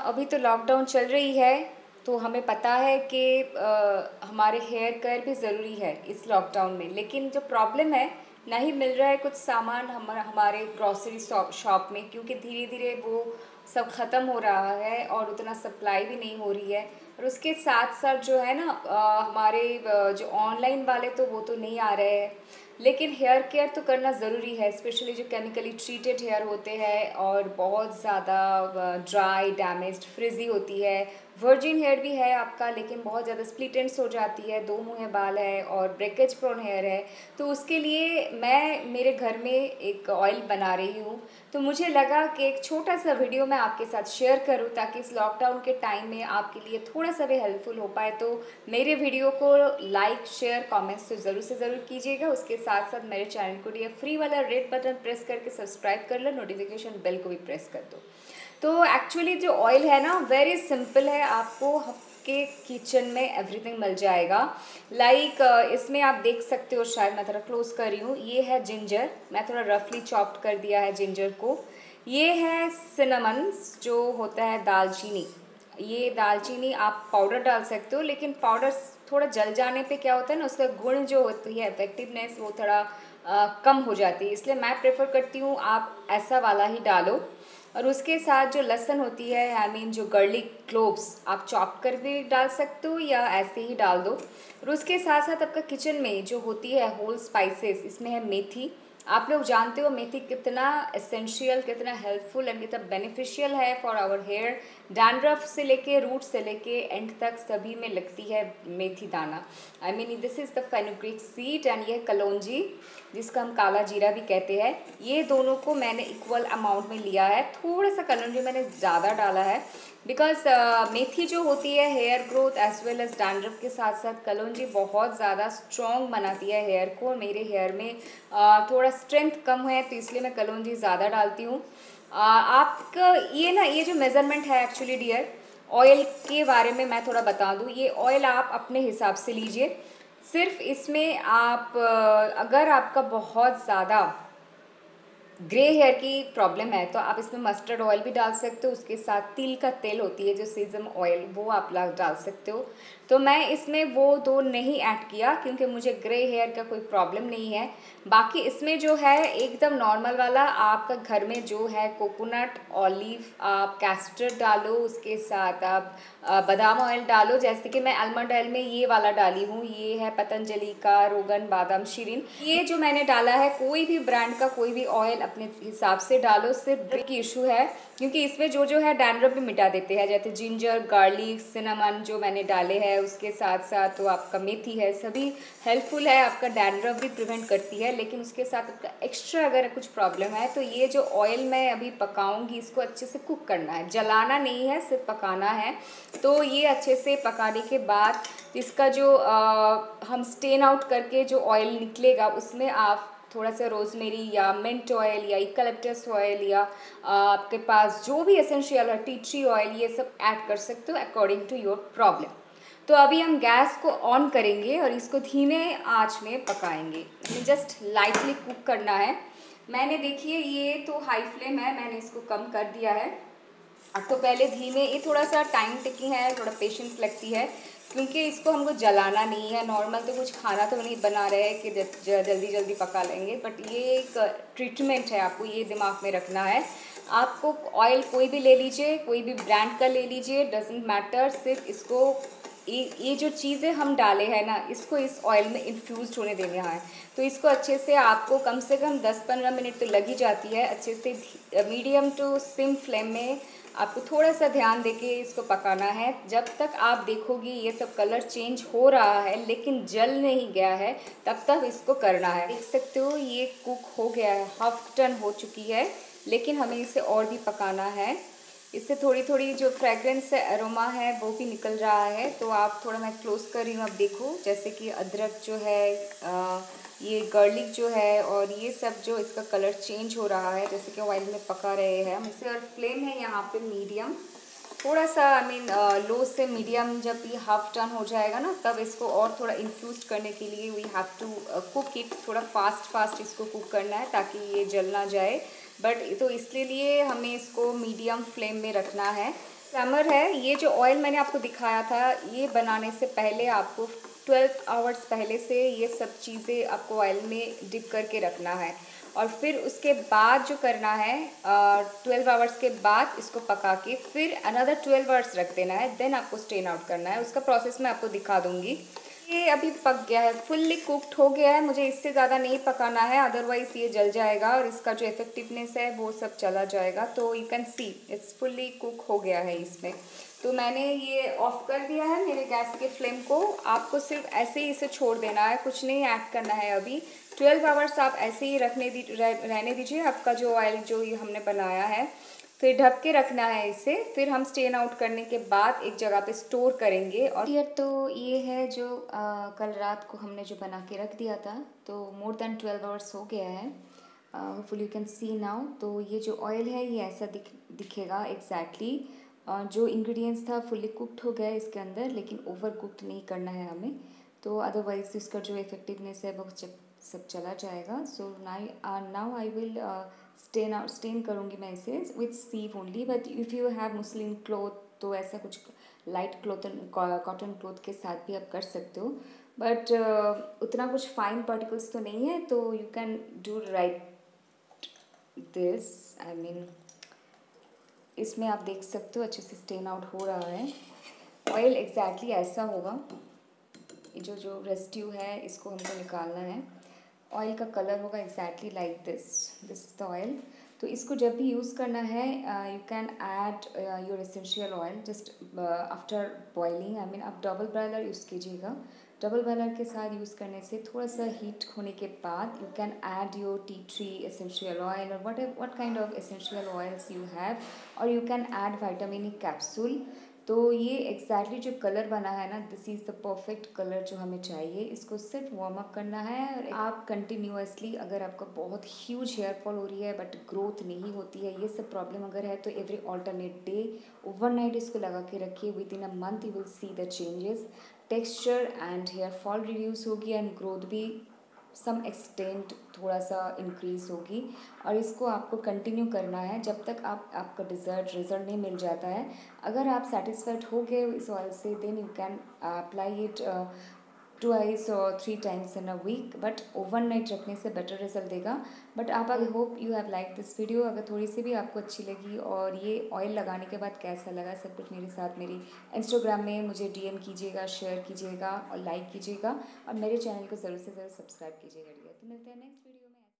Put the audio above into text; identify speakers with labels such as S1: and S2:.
S1: अभी तो लॉकडाउन चल रही है, तो हमें पता है कि हमारे हेयर केयर भी ज़रूरी है इस लॉकडाउन में। लेकिन जो प्रॉब्लम है, नहीं मिल रहा है कुछ सामान हमारे ग्रॉसरी शॉप में, क्योंकि धीरे धीरे वो सब ख़त्म हो रहा है और उतना सप्लाई भी नहीं हो रही है। और उसके साथ साथ जो है ना, हमारे जो ऑनलाइन वाले तो वो तो नहीं आ रहे हैं। लेकिन हेयर केयर तो करना ज़रूरी है, स्पेशली जो केमिकली ट्रीटेड हेयर होते हैं और बहुत ज़्यादा ड्राई डैमेज्ड फ्रिजी होती है। वर्जिन हेयर भी है आपका, लेकिन बहुत ज़्यादा स्प्लिट एंड्स हो जाती है, दो मुँहे बाल है और ब्रेकेज प्रोन हेयर है। तो उसके लिए मैं मेरे घर में एक ऑयल बना रही हूँ, तो मुझे लगा कि एक छोटा सा वीडियो मैं आपके साथ शेयर करूँ, ताकि इस लॉकडाउन के टाइम में आपके लिए थोड़ा सा भी हेल्पफुल हो पाए। तो मेरे वीडियो को लाइक शेयर कमेंट्स तो ज़रूर से ज़रूर कीजिएगा। उसके साथ साथ मेरे चैनल को ये फ्री वाला रेड बटन प्रेस करके सब्सक्राइब कर लो, नोटिफिकेशन बेल को भी प्रेस कर दो। तो एक्चुअली जो ऑयल है ना, वेरी सिंपल है, आपको आपके किचन में एवरीथिंग मिल जाएगा। लाइक इसमें आप देख सकते हो, शायद मैं थोड़ा क्लोज कर रही हूँ, ये है जिंजर, मैं थोड़ा रफली चॉप्ड कर दिया है जिंजर को। ये है सिनेमन, जो होता है दालचीनी। ये दालचीनी आप पाउडर डाल सकते हो, लेकिन पाउडर थोड़ा जल जाने पे क्या होता है ना, उसका गुण जो होती है, इफेक्टिवनेस, वो थोड़ा कम हो जाती है। इसलिए मैं प्रेफर करती हूँ आप ऐसा वाला ही डालो। और उसके साथ जो लहसुन होती है, आई मीन जो गार्लिक क्लोव्स, आप चॉप कर भी डाल सकते हो या ऐसे ही डाल दो। और उसके साथ साथ आपका किचन में जो होती है होल स्पाइसेस, इसमें है मेथी। आप लोग जानते हो मेथी कितना एसेंशियल, कितना हेल्पफुल एंड कितना बेनिफिशियल है फॉर आवर हेयर। डैंड्रफ से लेके रूट से लेके एंड तक सभी में लगती है मेथी दाना। I mean this is the fenugreek seed, and ये कलौंजी, जिसका हम काला जीरा भी कहते हैं। ये दोनों को मैंने इक्वल अमाउंट में लिया है। थोड़ा सा कलौंजी मैंने ज़्यादा डाला है, बिकॉज मेथी जो होती है hair growth as well as dandruff के साथ साथ कलौंजी बहुत ज़्यादा स्ट्रॉन्ग बनाती है हेयर को। मेरे हेयर में थोड़ा स्ट्रेंथ कम है, तो इसलिए मैं कलौंजी ज़्यादा डालती हूँ। आपका ये ना, ये जो मेज़रमेंट है एक्चुअली डियर, ऑयल के बारे में मैं थोड़ा बता दूँ। ये ऑयल आप अपने हिसाब से लीजिए। सिर्फ इसमें आप अगर आपका बहुत ज़्यादा ग्रे हेयर की प्रॉब्लम है, तो आप इसमें मस्टर्ड ऑयल भी डाल सकते हो। उसके साथ तिल का तेल होती है जो सीजम ऑयल, वो आप डाल सकते हो। तो मैं इसमें वो दो नहीं ऐड किया, क्योंकि मुझे ग्रे हेयर का कोई प्रॉब्लम नहीं है। बाकी इसमें जो है एकदम नॉर्मल वाला, आपका घर में जो है कोकोनट, ऑलिव, आप कैस्टर डालो, उसके साथ आप बादाम ऑयल डालो। जैसे कि मैं आलमंड ऑयल में ये वाला डाली हूँ, ये है पतंजलि का रोगन बादाम शीरीन। ये जो मैंने डाला है, कोई भी ब्रांड का कोई भी ऑयल अपने हिसाब से डालो। सिर्फ की इशू है, क्योंकि इसमें जो है डैंड्रफ भी मिटा देते हैं, जैसे जिंजर, गार्लिक, सिनेमन जो मैंने डाले हैं, उसके साथ साथ तो आपका मेथी है, सभी हेल्पफुल है, आपका डैंड्रफ भी प्रिवेंट करती है। लेकिन उसके साथ आपका एक्स्ट्रा अगर कुछ प्रॉब्लम है, तो ये जो ऑयल मैं अभी पकाऊंगी, इसको अच्छे से कुक करना है, जलाना नहीं है, सिर्फ पकाना है। तो ये अच्छे से पकाने के बाद इसका जो हम स्टेन आउट करके जो ऑयल निकलेगा, उसमें आप थोड़ा सा रोजमेरी या मिंट ऑयल या इकलिप्टस ऑयल या आपके पास जो भी एसेंशियल है, टी ट्री ऑयल, ये सब ऐड कर सकते हो अकॉर्डिंग टू योर प्रॉब्लम। तो अभी हम गैस को ऑन करेंगे और इसको धीमे आंच में पकाएंगे, जस्ट लाइटली कुक करना है। मैंने देखिए ये तो हाई फ्लेम है, मैंने इसको कम कर दिया है। अब तो पहले धीमे, ये थोड़ा सा टाइम टेकिंग है, थोड़ा पेशेंस लगती है, क्योंकि इसको हमको जलाना नहीं है। नॉर्मल तो कुछ खाना तो नहीं बना रहे हैं कि जल्दी जल्दी पका लेंगे, बट ये एक ट्रीटमेंट है, आपको ये दिमाग में रखना है। आपको ऑयल कोई भी ले लीजिए, कोई भी ब्रांड का ले लीजिए, डजेंट मैटर, सिर्फ इसको ये जो चीज़ें हम डाले हैं ना, इसको इस ऑयल में इन्फ्यूज़ होने देना है। तो इसको अच्छे से आपको कम से कम 10-15 मिनट तो लग ही जाती है। अच्छे से मीडियम टू सिम फ्लेम में आपको थोड़ा सा ध्यान देके इसको पकाना है, जब तक आप देखोगी ये सब कलर चेंज हो रहा है लेकिन जल नहीं गया है, तब तक इसको करना है। देख सकते हो ये कुक हो गया है, हाफ टन हो चुकी है, लेकिन हमें इसे और भी पकाना है। इससे थोड़ी थोड़ी जो फ्रेगरेंस है, अरोमा है, वो भी निकल रहा है। तो आप थोड़ा, मैं क्लोज कर रही हूँ, अब देखो, जैसे कि अदरक जो है, ये गार्लिक जो है, और ये सब जो इसका कलर चेंज हो रहा है, जैसे कि ऑयल में पका रहे हैं हम इसे। और फ्लेम है यहाँ पे मीडियम, थोड़ा सा आई मीन लो से मीडियम। जब ये हाफ टर्न हो जाएगा ना, तब इसको और थोड़ा इन्फ्यूज करने के लिए we have to cook it, थोड़ा फास्ट इसको कुक करना है ताकि ये जल ना जाए। बट तो इसके लिए हमें इसको मीडियम फ्लेम में रखना है। ट्रैमर है, ये जो ऑयल मैंने आपको दिखाया था, ये बनाने से पहले आपको 12 आवर्स पहले से ये सब चीज़ें आपको ऑयल में डिप करके रखना है, और फिर उसके बाद जो करना है 12 आवर्स के बाद इसको पका के फिर अनदर 12 आवर्स रख देना है, देन आपको स्ट्रेन आउट करना है। उसका प्रोसेस मैं आपको दिखा दूँगी। ये अभी पक गया है, फुल्ली कुक्ड हो गया है, मुझे इससे ज़्यादा नहीं पकाना है, अदरवाइज़ ये जल जाएगा और इसका जो इफेक्टिवनेस है वो सब चला जाएगा। तो you can see it's fully cook हो गया है इसमें। तो मैंने ये ऑफ कर दिया है मेरे गैस के फ्लेम को। आपको सिर्फ ऐसे ही इसे छोड़ देना है, कुछ नहीं ऐड करना है अभी। 12 आवर्स आप ऐसे ही रहने दीजिए आपका जो ऑयल जो ये हमने बनाया है। फिर ढक के रखना है इसे, फिर हम स्ट्रेन आउट करने के बाद एक जगह पे स्टोर करेंगे। और यार तो ये है जो कल रात को हमने जो बना के रख दिया था, तो मोर देन 12 आवर्स हो गया है। Hopefully you can see now. तो ये जो ऑयल है ये ऐसा दिखेगा एग्जैक्टली। जो इंग्रेडिएंट्स था फुल्ली कुक्ड हो गया है इसके अंदर, लेकिन ओवर कुक्ड नहीं करना है हमें, तो अदरवाइज इसका जो इफेक्टिवनेस है वो सब चला जाएगा। So now I will strain करूँगी मैं इसे with sieve only, but if you have muslin cloth तो ऐसा कुछ लाइट कॉटन क्लॉथ के साथ भी आप कर सकते हो, बट उतना कुछ फाइन पार्टिकल्स तो नहीं है, तो you can do right this. I mean इसमें आप देख सकते हो अच्छे से स्टेन आउट हो रहा है। ऑयल एग्जैक्टली ऐसा होगा, जो रेस्ट्यू है इसको हमको निकालना है। ऑयल का कलर होगा exactly like this is the oil. तो इसको जब भी यूज़ करना है you can add your essential oil just after boiling. I mean आप डबल बॉयलर यूज़ कीजिएगा। डबल बॉयलर के साथ यूज़ करने से थोड़ा सा हीट होने के बाद you can add your tea tree essential oil और what kind of essential oils you have, और you can add vitamin E capsule. तो ये एग्जैक्टली जो कलर बना है ना, this is the perfect colour जो हमें चाहिए। इसको सिर्फ वार्म अप करना है, और आप कंटिन्यूअसली, अगर आपका बहुत ह्यूज हेयर फॉल हो रही है बट ग्रोथ नहीं होती है, ये सब प्रॉब्लम अगर है, तो एवरी ऑल्टरनेट डे ओवरनाइट इसको लगा के रखिए। Within a month you will see the changes, texture and hair fall reduce होगी एंड ग्रोथ भी सम एक्सटेंट थोड़ा सा इंक्रीज़ होगी। और इसको आपको कंटिन्यू करना है जब तक आपका रिज़ल्ट नहीं मिल जाता है। अगर आप सेटिस्फाइड हो गए इस ऑयल से, then you can apply it 2 और 3 times in a week, but overnight रखने से बेटर रिजल्ट देगा। बट आप, I hope you have like this video. अगर थोड़ी सी भी आपको अच्छी लगी और ये ऑयल लगाने के बाद कैसा लगा, सब कुछ मेरे साथ मेरी इंस्टाग्राम में मुझे डीएम कीजिएगा, शेयर कीजिएगा और लाइक कीजिएगा, और मेरे चैनल को ज़रूर से ज़रूर सब्सक्राइब कीजिएगा। तो मिलते हैं नेक्स्ट वीडियो में।